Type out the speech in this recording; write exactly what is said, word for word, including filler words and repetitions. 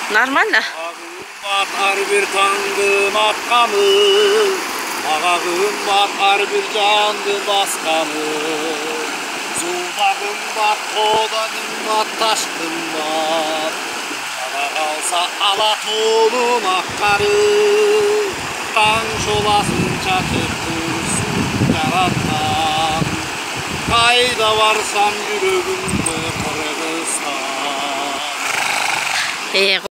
Нормально? Ар бір таңдың атқаны, маға қымбат ар бір жанды басқаны. Суда қымбат, тода қымбат, таш қымбат. Жара қалса ала толын аққары. Таң жоласын жатып тұрсын жаратқан. Қайда барсам жүрегімді Қырғызстан.